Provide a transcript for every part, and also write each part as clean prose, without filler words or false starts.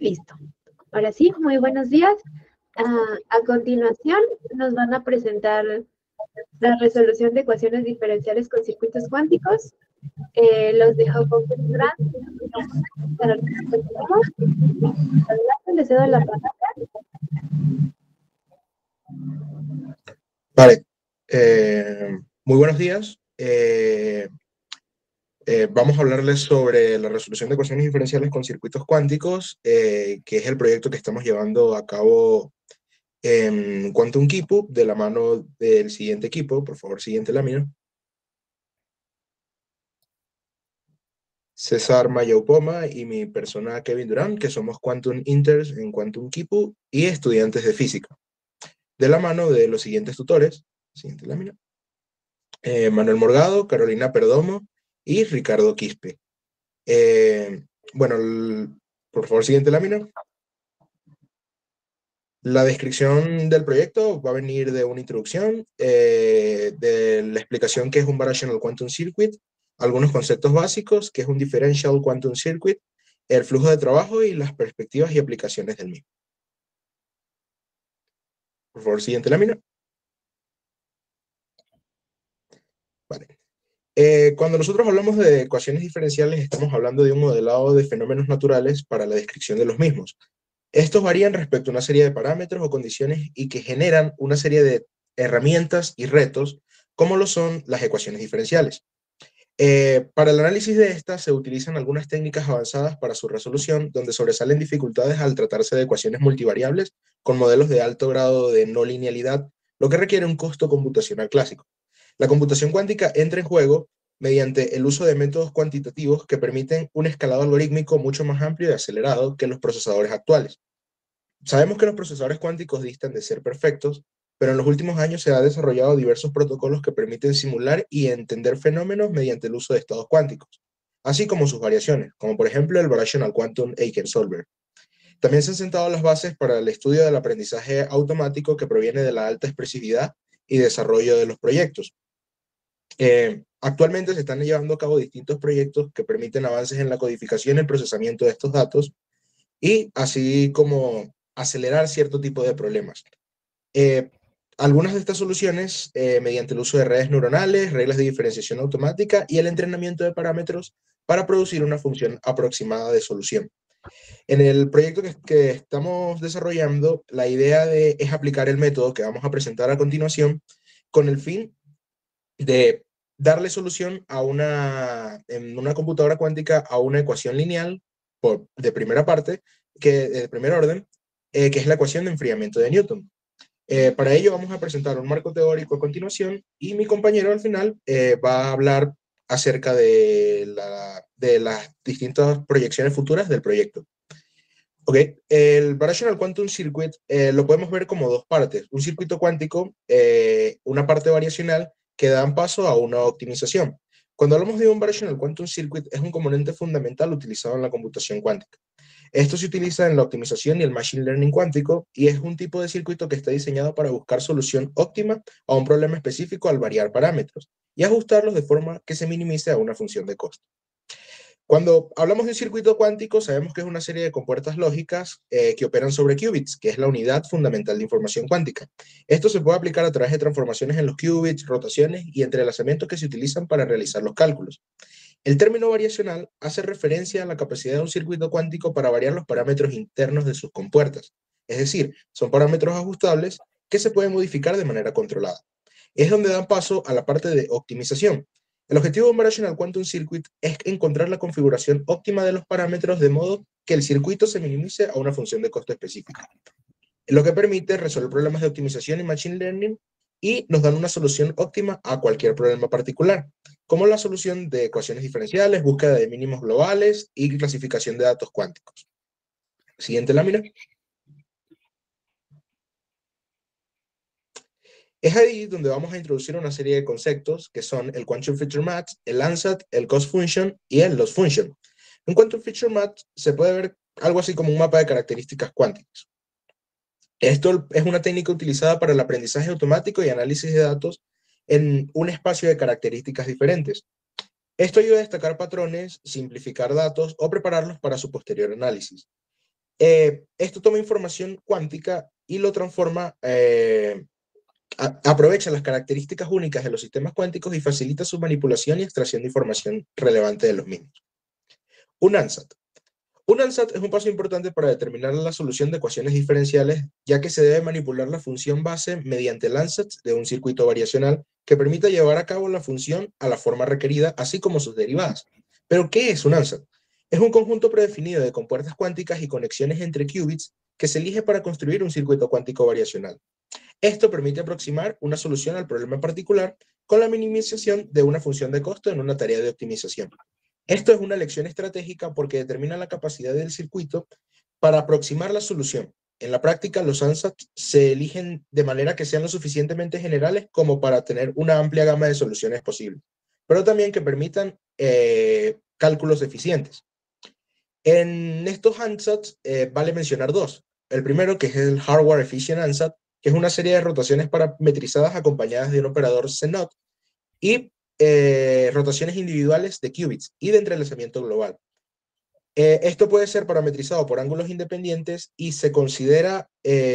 Listo. Ahora sí, muy buenos días. A continuación, nos van a presentar la resolución de ecuaciones diferenciales con circuitos cuánticos. Los dejo con Grant para que continuemos. Adelante, les cedo la palabra. Vale. Muy buenos días. Vamos a hablarles sobre la resolución de ecuaciones diferenciales con circuitos cuánticos, que es el proyecto que estamos llevando a cabo en Quantum Kipu, de la mano del siguiente equipo. Por favor, siguiente lámina. César Mayaupoma y mi persona Kevin Durán, que somos Quantum Inters en Quantum Kipu y estudiantes de física. De la mano de los siguientes tutores. Siguiente lámina. Manuel Morgado, Carolina Perdomo y Ricardo Quispe. Bueno, por favor, siguiente lámina. La descripción del proyecto va a venir de una introducción, de la explicación que es un Variational Quantum Circuit, algunos conceptos básicos, que es un Differential Quantum Circuit, el flujo de trabajo y las perspectivas y aplicaciones del mismo. Por favor, siguiente lámina. Vale. Cuando nosotros hablamos de ecuaciones diferenciales, estamos hablando de un modelado de fenómenos naturales para la descripción de los mismos. Estos varían respecto a una serie de parámetros o condiciones y que generan una serie de herramientas y retos, como lo son las ecuaciones diferenciales. Para el análisis de estas se utilizan algunas técnicas avanzadas para su resolución, donde sobresalen dificultades al tratarse de ecuaciones multivariables con modelos de alto grado de no linealidad, lo que requiere un costo computacional clásico. La computación cuántica entra en juego mediante el uso de métodos cuantitativos que permiten un escalado algorítmico mucho más amplio y acelerado que los procesadores actuales. Sabemos que los procesadores cuánticos distan de ser perfectos, pero en los últimos años se han desarrollado diversos protocolos que permiten simular y entender fenómenos mediante el uso de estados cuánticos, así como sus variaciones, como por ejemplo el Variational Quantum Eigensolver. También se han sentado las bases para el estudio del aprendizaje automático que proviene de la alta expresividad y desarrollo de los proyectos. Actualmente se están llevando a cabo distintos proyectos que permiten avances en la codificación y el procesamiento de estos datos, y así como acelerar cierto tipo de problemas. Algunas de estas soluciones, mediante el uso de redes neuronales, reglas de diferenciación automática y el entrenamiento de parámetros para producir una función aproximada de solución. En el proyecto que estamos desarrollando, la idea es aplicar el método que vamos a presentar a continuación con el fin de darle solución en una computadora cuántica a una ecuación lineal de primera parte, de primer orden, que es la ecuación de enfriamiento de Newton. Para ello vamos a presentar un marco teórico a continuación y mi compañero al final va a hablar acerca de las distintas proyecciones futuras del proyecto. Ok, el Variational Quantum Circuit lo podemos ver como dos partes. Un circuito cuántico, una parte variacional que dan paso a una optimización. Cuando hablamos de un Variational Quantum Circuit, es un componente fundamental utilizado en la computación cuántica. Esto se utiliza en la optimización y el machine learning cuántico y es un tipo de circuito que está diseñado para buscar solución óptima a un problema específico al variar parámetros y ajustarlos de forma que se minimice a una función de costo. Cuando hablamos de un circuito cuántico, sabemos que es una serie de compuertas lógicas que operan sobre qubits, que es la unidad fundamental de información cuántica. Esto se puede aplicar a través de transformaciones en los qubits, rotaciones y entrelazamientos que se utilizan para realizar los cálculos. El término variacional hace referencia a la capacidad de un circuito cuántico para variar los parámetros internos de sus compuertas. Es decir, son parámetros ajustables que se pueden modificar de manera controlada. Es donde dan paso a la parte de optimización. El objetivo de un Variational Quantum Circuit es encontrar la configuración óptima de los parámetros de modo que el circuito se minimice a una función de costo específica, lo que permite resolver problemas de optimización y machine learning y nos dan una solución óptima a cualquier problema particular, como la solución de ecuaciones diferenciales, búsqueda de mínimos globales y clasificación de datos cuánticos. Siguiente lámina. Es ahí donde vamos a introducir una serie de conceptos que son el Quantum Feature Match, el Ansatz, el Cost Function y el Loss Function. En Quantum Feature Match se puede ver algo así como un mapa de características cuánticas. Esto es una técnica utilizada para el aprendizaje automático y análisis de datos en un espacio de características diferentes. Esto ayuda a destacar patrones, simplificar datos o prepararlos para su posterior análisis. Esto toma información cuántica y lo transforma, aprovecha las características únicas de los sistemas cuánticos y facilita su manipulación y extracción de información relevante de los mismos. Un ANSAT. Un ANSAT es un paso importante para determinar la solución de ecuaciones diferenciales, ya que se debe manipular la función base mediante el ANSAT de un circuito variacional que permita llevar a cabo la función a la forma requerida, así como sus derivadas. ¿Pero qué es un ANSAT? Es un conjunto predefinido de compuertas cuánticas y conexiones entre qubits que se elige para construir un circuito cuántico variacional. Esto permite aproximar una solución al problema particular con la minimización de una función de costo en una tarea de optimización. Esto es una lección estratégica porque determina la capacidad del circuito para aproximar la solución. En la práctica, los ANSATs se eligen de manera que sean lo suficientemente generales como para tener una amplia gama de soluciones posibles, pero también que permitan cálculos eficientes. En estos ANSATs vale mencionar dos. El primero, que es el Hardware Efficient ANSAT, que es una serie de rotaciones parametrizadas acompañadas de un operador CNOT y rotaciones individuales de qubits y de entrelazamiento global. Esto puede ser parametrizado por ángulos independientes y se considera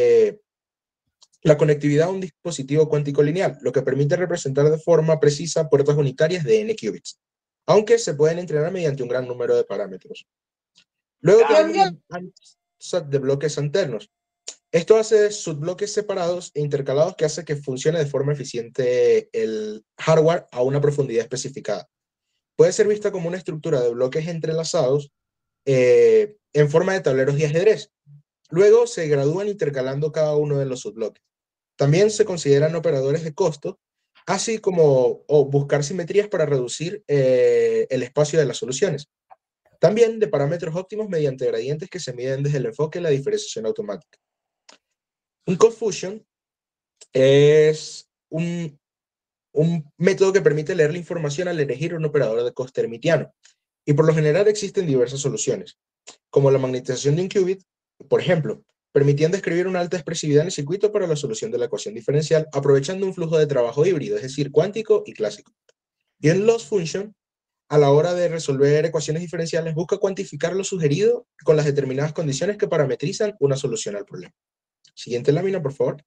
la conectividad a un dispositivo cuántico lineal, lo que permite representar de forma precisa puertas unitarias de n qubits, aunque se pueden entrenar mediante un gran número de parámetros. Luego tenemos un ANSAT de bloques alternos. Esto hace subbloques separados e intercalados que hace que funcione de forma eficiente el hardware a una profundidad especificada. Puede ser vista como una estructura de bloques entrelazados en forma de tableros de ajedrez. Luego se gradúan intercalando cada uno de los subbloques. También se consideran operadores de costo, así como buscar simetrías para reducir el espacio de las soluciones. También de parámetros óptimos mediante gradientes que se miden desde el enfoque de la diferenciación automática. Un cost fusion es un método que permite leer la información al elegir un operador de coste hermitiano. Y por lo general existen diversas soluciones, como la magnetización de un qubit, por ejemplo, permitiendo escribir una alta expresividad en el circuito para la solución de la ecuación diferencial, aprovechando un flujo de trabajo híbrido, es decir, cuántico y clásico. Y en loss function, a la hora de resolver ecuaciones diferenciales, busca cuantificar lo sugerido con las determinadas condiciones que parametrizan una solución al problema. Siguiente lámina, por favor.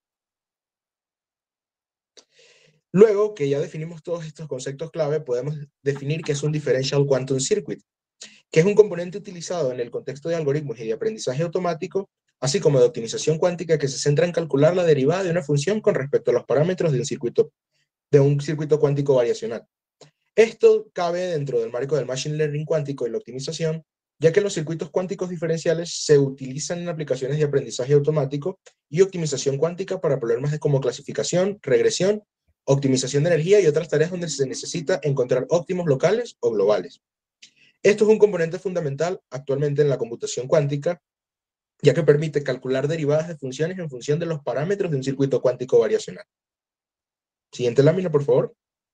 Luego que ya definimos todos estos conceptos clave, podemos definir qué es un Differential Quantum Circuit, que es un componente utilizado en el contexto de algoritmos y de aprendizaje automático, así como de optimización cuántica, que se centra en calcular la derivada de una función con respecto a los parámetros de un circuito cuántico variacional. Esto cabe dentro del marco del Machine Learning cuántico y la optimización, ya que los circuitos cuánticos diferenciales se utilizan en aplicaciones de aprendizaje automático y optimización cuántica para problemas como clasificación, regresión, optimización de energía y otras tareas donde se necesita encontrar óptimos locales o globales. Esto es un componente fundamental actualmente en la computación cuántica, ya que permite calcular derivadas de funciones en función de los parámetros de un circuito cuántico variacional. Siguiente lámina, por favor.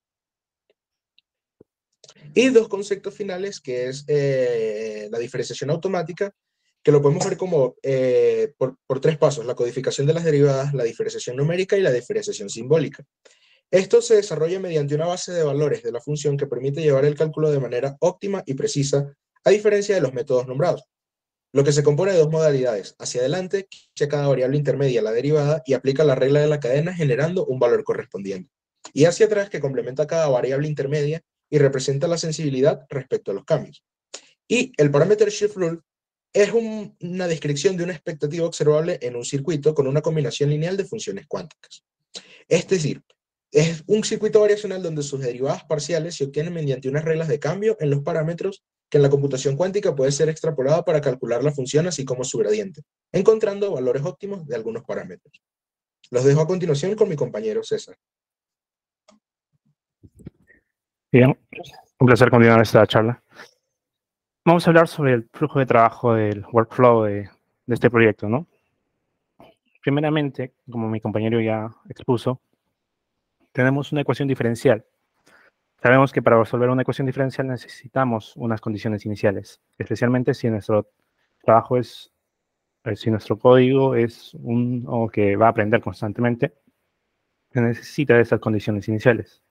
Y dos conceptos finales, que es la diferenciación automática, que lo podemos ver como por tres pasos: la codificación de las derivadas, la diferenciación numérica y la diferenciación simbólica. Esto se desarrolla mediante una base de valores de la función que permite llevar el cálculo de manera óptima y precisa, a diferencia de los métodos nombrados, lo que se compone de dos modalidades. Hacia adelante, checa cada variable intermedia la derivada y aplica la regla de la cadena generando un valor correspondiente. Y hacia atrás, que complementa cada variable intermedia y representa la sensibilidad respecto a los cambios. Y el parámetro Shift Rule es una descripción de una expectativa observable en un circuito con una combinación lineal de funciones cuánticas. Es decir, es un circuito variacional donde sus derivadas parciales se obtienen mediante unas reglas de cambio en los parámetros que en la computación cuántica puede ser extrapolada para calcular la función así como su gradiente, encontrando valores óptimos de algunos parámetros. Los dejo a continuación con mi compañero César. Bien, un placer continuar esta charla. Vamos a hablar sobre el flujo de trabajo del workflow de este proyecto, ¿no? Primeramente, como mi compañero ya expuso, tenemos una ecuación diferencial. Sabemos que para resolver una ecuación diferencial necesitamos unas condiciones iniciales, especialmente si nuestro trabajo si nuestro código es uno que va a aprender constantemente, se necesita de esas condiciones iniciales.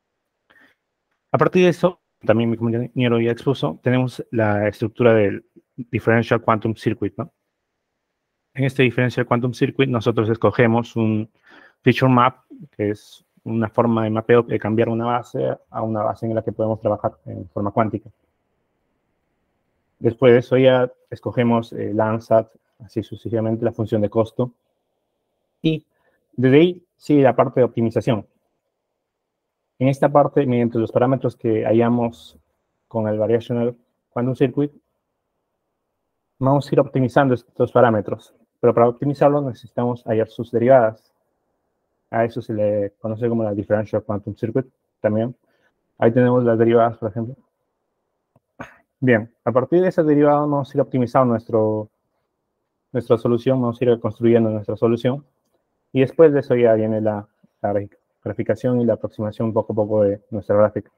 A partir de eso, también mi compañero ya expuso, tenemos la estructura del Differential Quantum Circuit, ¿no? En este Differential Quantum Circuit nosotros escogemos un feature map, que es una forma de mapeo de cambiar una base a una base en la que podemos trabajar en forma cuántica. Después de eso ya escogemos Landsat, así sucesivamente la función de costo. Y desde ahí sigue la parte de optimización. En esta parte, mediante los parámetros que hayamos con el Variational Quantum Circuit, vamos a ir optimizando estos parámetros. Pero para optimizarlos necesitamos hallar sus derivadas. A eso se le conoce como la Differential Quantum Circuit también. Ahí tenemos las derivadas, por ejemplo. Bien, a partir de esas derivadas vamos a ir optimizando nuestra solución, vamos a ir construyendo nuestra solución. Y después de eso ya viene la graficación y la aproximación poco a poco de nuestra gráfica.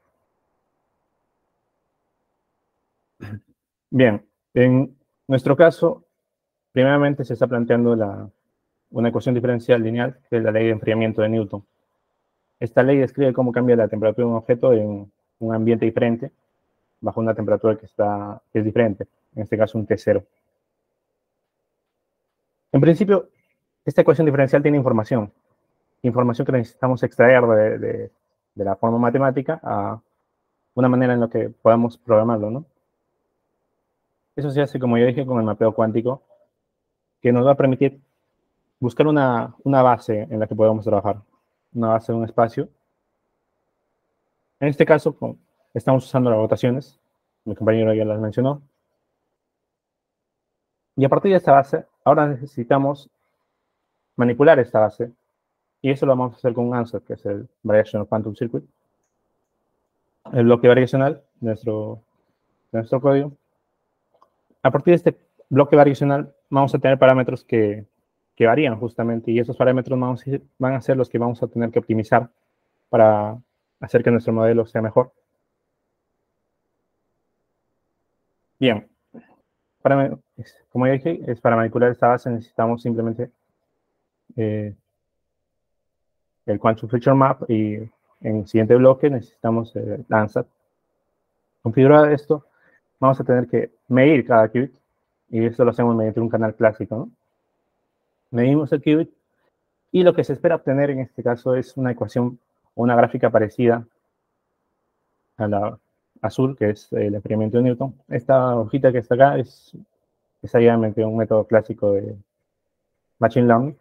Bien, en nuestro caso, primeramente se está planteando una ecuación diferencial lineal, que es la ley de enfriamiento de Newton. Esta ley describe cómo cambia la temperatura de un objeto en un ambiente diferente, bajo una temperatura que es diferente, en este caso un T0. En principio, esta ecuación diferencial tiene información que necesitamos extraer de la forma matemática a una manera en la que podamos programarlo, ¿no? Eso se hace, como ya dije, con el mapeo cuántico, que nos va a permitir buscar una base en la que podamos trabajar, una base de un espacio. En este caso, estamos usando las rotaciones, mi compañero ya las mencionó. Y a partir de esta base, ahora necesitamos manipular esta base, y eso lo vamos a hacer con un answer, que es el Variational Quantum Circuit. El bloque variacional de nuestro código. A partir de este bloque variacional vamos a tener parámetros que varían justamente, y esos parámetros van a ser los que vamos a tener que optimizar para hacer que nuestro modelo sea mejor. Bien, como ya dije, para manipular esta base necesitamos simplemente el Quantum Feature Map, y en el siguiente bloque necesitamos Landsat. Configurar esto, vamos a tener que medir cada qubit, y esto lo hacemos mediante un canal clásico, ¿no? Medimos el qubit, y lo que se espera obtener en este caso es una ecuación o una gráfica parecida a la azul, que es el enfriamiento de Newton. Esta hojita que está acá es obviamente un método clásico de Machine Learning.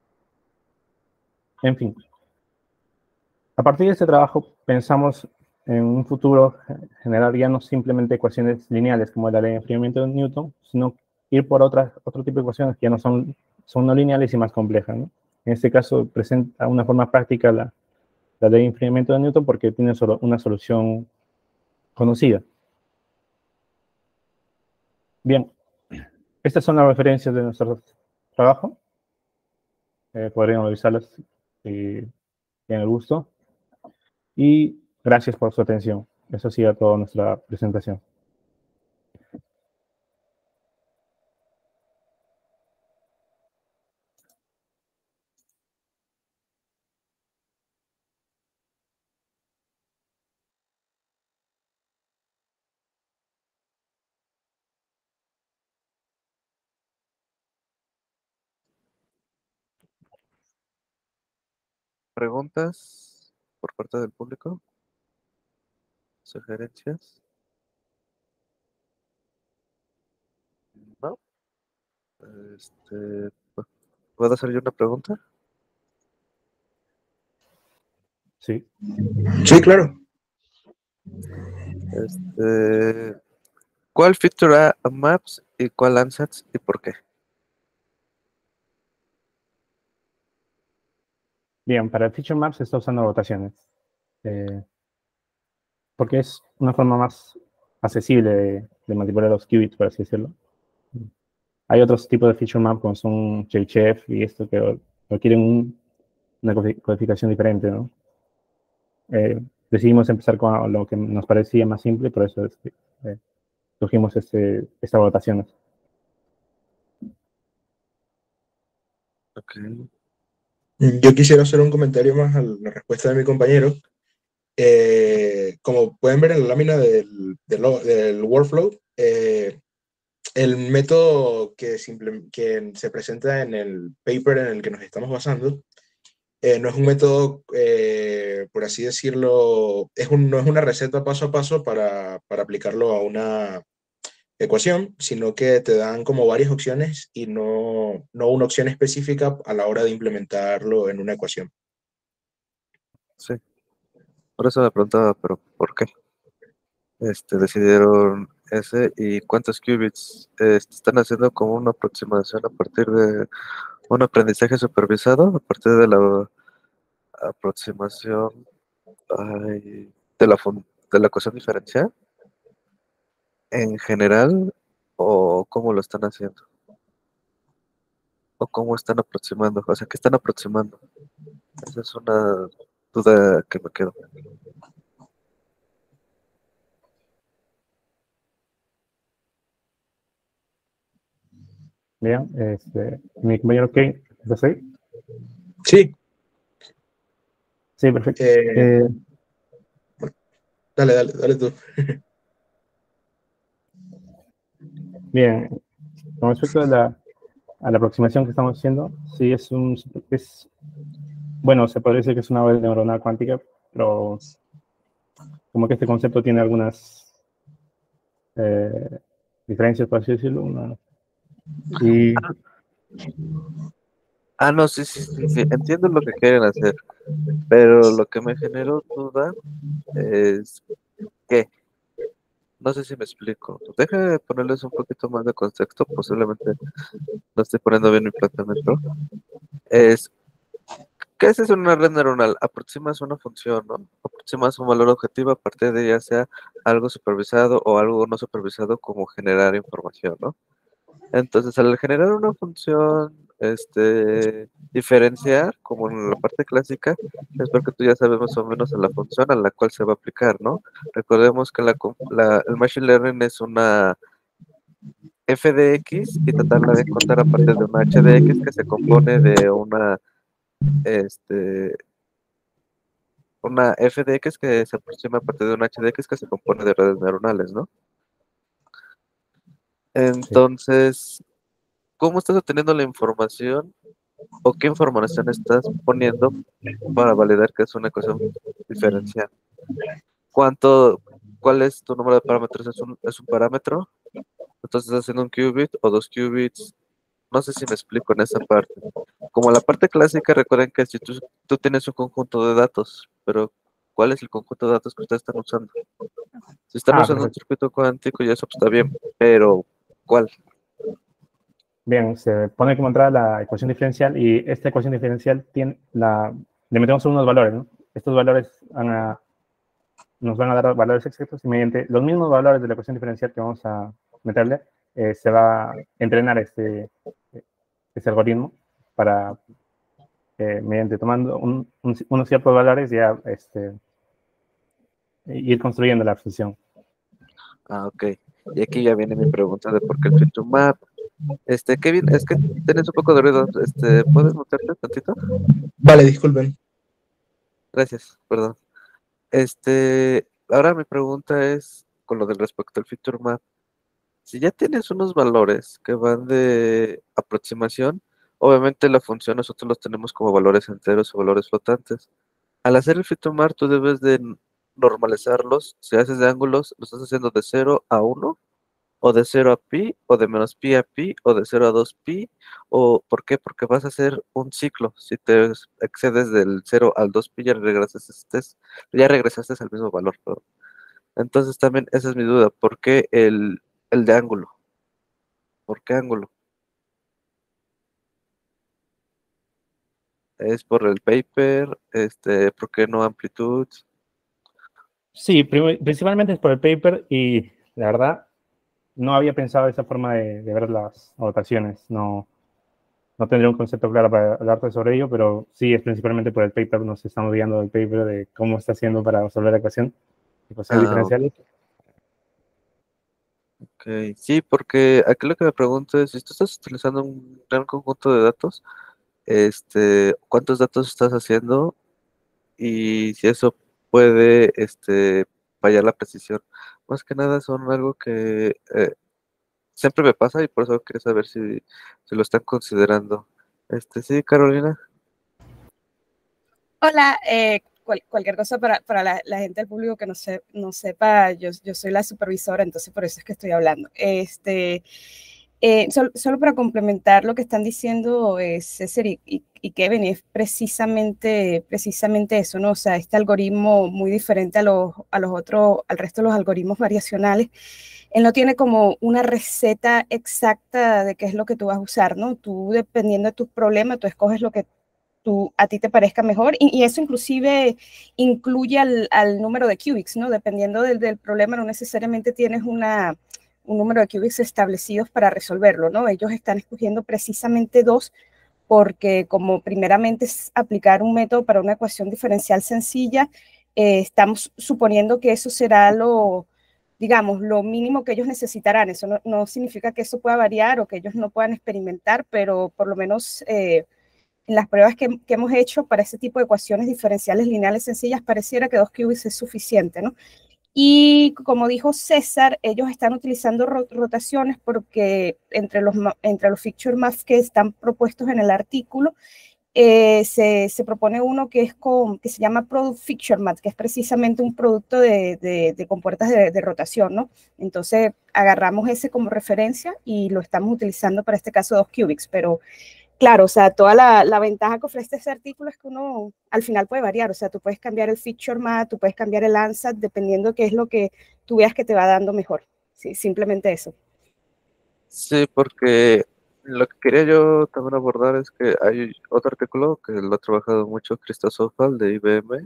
En fin. A partir de este trabajo pensamos en un futuro generar ya no simplemente ecuaciones lineales como la ley de enfriamiento de Newton, sino ir por otro tipo de ecuaciones que ya no son no lineales y más complejas, ¿no? En este caso presenta una forma práctica la ley de enfriamiento de Newton porque tiene solo una solución conocida. Bien, estas son las referencias de nuestro trabajo. Podrían revisarlas si tienen el gusto. Y gracias por su atención. Eso ha sido toda nuestra presentación. ¿Preguntas por parte del público? ¿Sugerencias? ¿No? ¿Puedo hacer yo una pregunta? Sí. Sí, claro. ¿Cuál feature a Maps y cuál Ansatz y por qué? Bien, para el Feature Map se está usando rotaciones. Porque es una forma más accesible de manipular los qubits, por así decirlo. Hay otros tipos de Feature Map como son Chebyshev y esto que requieren una codificación diferente, ¿no? Decidimos empezar con lo que nos parecía más simple, por eso escogimos estas rotaciones. Ok. Yo quisiera hacer un comentario más a la respuesta de mi compañero. Como pueden ver en la lámina del workflow, el método que se presenta en el paper en el que nos estamos basando no es un método, por así decirlo, no es una receta paso a paso para aplicarlo a una ecuación, sino que te dan como varias opciones y no una opción específica a la hora de implementarlo en una ecuación. Sí, por eso me preguntaba, pero ¿por qué? Decidieron ese y cuántos qubits están haciendo como una aproximación a partir de un aprendizaje supervisado, a partir de la aproximación ay, de la ecuación diferencial en general o cómo lo están haciendo o cómo están aproximando, o sea, ¿qué están aproximando? Esa es una duda que me quedo. Bien, mi compañero Kane, ¿estás ahí? Sí, Sí, perfecto. eh, dale tú. Bien, con respecto a la aproximación que estamos haciendo, sí bueno, se podría decir que es una red neuronal cuántica, pero como que este concepto tiene algunas eh, diferencias, por así decirlo. Y No, sí, entiendo lo que quieren hacer, pero lo que me generó duda es que, no sé si me explico, deja ponerles un poquito más de contexto, posiblemente no estoy poniendo bien mi planteamiento, es, ¿qué es una red neuronal? Aproximas una función, ¿no? Aproximas un valor objetivo a partir de ya sea algo supervisado o algo no supervisado como generar información, ¿no? Entonces, al generar una función, diferenciar, como en la parte clásica, es porque tú ya sabes más o menos a la función a la cual se va a aplicar, ¿no? Recordemos que el Machine Learning es una f de x y tratarla de encontrar a partir de una h de x que se compone de este, una f de x que se aproxima a partir de una h de x que se compone de redes neuronales, ¿no? sí, Entonces, ¿cómo estás obteniendo la información o qué información estás poniendo para validar que es una ecuación diferencial? ¿Cuánto, ¿Cuál es tu número de parámetros? Es un parámetro? Entonces estás haciendo un qubit o dos qubits. No sé si me explico en esa parte. Como la parte clásica, recuerden que si tú tienes un conjunto de datos, pero ¿cuál es el conjunto de datos que ustedes están usando? Si están usando un perfecto. circuito cuántico, y eso pues, está bien, pero ¿cuál? Bien, se pone como entrada la ecuación diferencial y esta ecuación diferencial le metemos unos valores, ¿no? Estos valores nos van a dar valores exactos y mediante los mismos valores de la ecuación diferencial que vamos a meterle, se va a entrenar este algoritmo para, mediante tomando unos ciertos valores, ya ir construyendo la función. Ok. Y aquí ya viene mi pregunta de por qué el feature map. Kevin, es que tienes un poco de ruido. ¿Puedes mutarte tantito? Vale, disculpen. Gracias, perdón. Ahora mi pregunta es con lo del respecto al feature map. Si ya tienes unos valores que van de aproximación, obviamente la función nosotros los tenemos como valores enteros o valores flotantes. Al hacer el feature map, tú debes de normalizarlos. Si haces de ángulos, lo estás haciendo de 0 a 1 o de 0 a pi, o de menos pi a pi, o de 0 a 2 pi, o ¿por qué? Porque vas a hacer un ciclo. Si te excedes del 0 al 2 pi, ya regresaste al mismo valor, perdón. Entonces también esa es mi duda, ¿por qué el de ángulo? ¿Por qué ángulo? ¿Es por el paper? ¿Por qué no amplitud? Sí, principalmente es por el paper y la verdad no había pensado esa forma de ver las anotaciones. No tendría un concepto claro para hablarte sobre ello, pero sí es principalmente por el paper. Nos estamos guiando del paper de cómo está haciendo para resolver ecuaciones Ah, diferenciales. ok. Sí, porque aquí lo que me pregunto es, si tú estás utilizando un gran conjunto de datos, ¿cuántos datos estás haciendo? Y si eso puede fallar la precisión. Más que nada son algo que siempre me pasa y por eso quería saber si lo están considerando. Sí, Carolina. Hola, cualquier cosa para la gente del público que no sepa, yo soy la supervisora, entonces por eso es que estoy hablando. Solo para complementar lo que están diciendo César y Kevin, es precisamente eso, ¿no? O sea, este algoritmo muy diferente al resto de los algoritmos variacionales, él no tiene como una receta exacta de qué es lo que tú vas a usar, ¿no? Tú, dependiendo de tus problemas, tú escoges lo que a ti te parezca mejor, y eso inclusive incluye al número de qubits, ¿no? Dependiendo del problema, no necesariamente tienes un número de qubits establecidos para resolverlo, ¿no? Ellos están escogiendo precisamente 2, porque como primeramente es aplicar un método para una ecuación diferencial sencilla, estamos suponiendo que eso será digamos, lo mínimo que ellos necesitarán. Eso no significa que eso pueda variar o que ellos no puedan experimentar, pero por lo menos en las pruebas que hemos hecho para ese tipo de ecuaciones diferenciales lineales sencillas, pareciera que 2 qubits es suficiente, ¿no? Y como dijo César, ellos están utilizando rotaciones porque entre los feature maps que están propuestos en el artículo, se propone uno que se llama Product Feature Map, que es precisamente un producto de compuertas de rotación, ¿no? Entonces agarramos ese como referencia y lo estamos utilizando para este caso 2 qubits, pero claro, o sea, toda la ventaja que ofrece este artículo es que uno al final puede variar, o sea, tú puedes cambiar el feature map, tú puedes cambiar el ansatz, dependiendo de qué es lo que tú veas que te va dando mejor. Sí, simplemente eso. Sí, porque lo que quería yo también abordar es que hay otro artículo que lo ha trabajado mucho Christoph Sofal de IBM,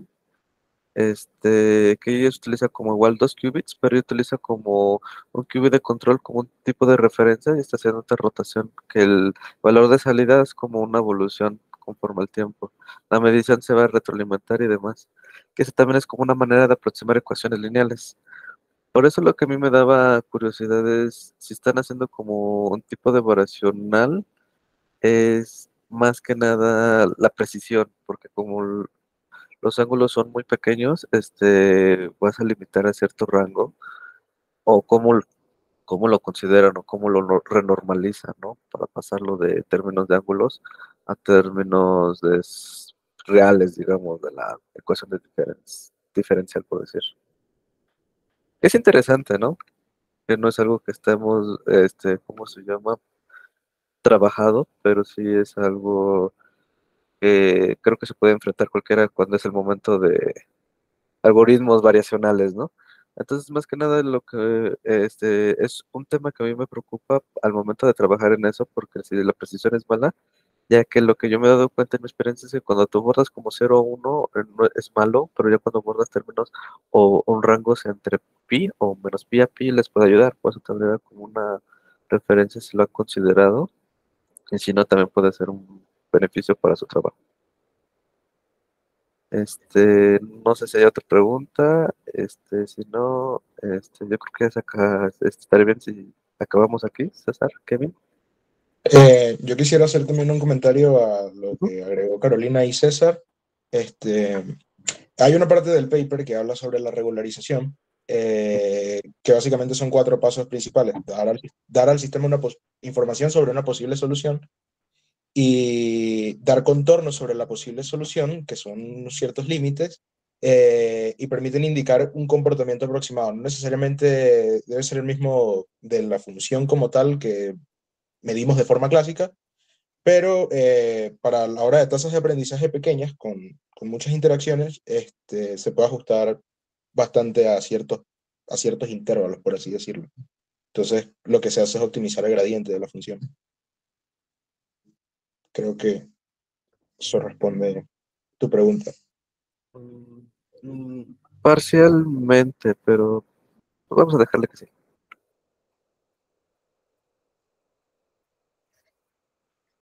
que ellos utilizan como igual 2 qubits, pero ellos utilizan como un qubit de control como un tipo de referencia y está haciendo otra rotación, que el valor de salida es como una evolución conforme al tiempo. La medición se va a retroalimentar y demás, que eso también es como una manera de aproximar ecuaciones lineales. Por eso lo que a mí me daba curiosidad es si están haciendo como un tipo de variacional, es más que nada la precisión, porque como los ángulos son muy pequeños, vas a limitar a cierto rango, o cómo lo consideran o cómo lo renormalizan, ¿no? Para pasarlo de términos de ángulos a términos reales, digamos, de la ecuación de diferencial, por decir. Es interesante, ¿no? Que no es algo que estemos, ¿cómo se llama? Trabajado, pero sí es algo que creo que se puede enfrentar cualquiera cuando es el momento de algoritmos variacionales, ¿no? Entonces, más que nada, lo que es un tema que a mí me preocupa al momento de trabajar en eso, porque si la precisión es mala, ya que lo que yo me he dado cuenta en mi experiencia es que cuando tú bordas como 0 o 1 no es malo, pero ya cuando bordas términos o un rango entre pi o menos pi a pi les puede ayudar, por eso tendría como una referencia si lo han considerado, y si no, también puede ser un beneficio para su trabajo. No sé si hay otra pregunta. Si no, yo creo que es acá, estaría bien si acabamos aquí, César, Kevin. Yo quisiera hacer también un comentario a lo que agregó Carolina y César. Hay una parte del paper que habla sobre la regularización, que básicamente son 4 pasos principales. Dar al sistema información sobre una posible solución y dar contornos sobre la posible solución, que son ciertos límites, y permiten indicar un comportamiento aproximado. No necesariamente debe ser el mismo de la función como tal que medimos de forma clásica, pero para la hora de tasas de aprendizaje pequeñas, con muchas interacciones, se puede ajustar bastante a ciertos intervalos, por así decirlo. Entonces, lo que se hace es optimizar el gradiente de la función. Creo que eso responde tu pregunta. Parcialmente, pero vamos a dejarle que sí.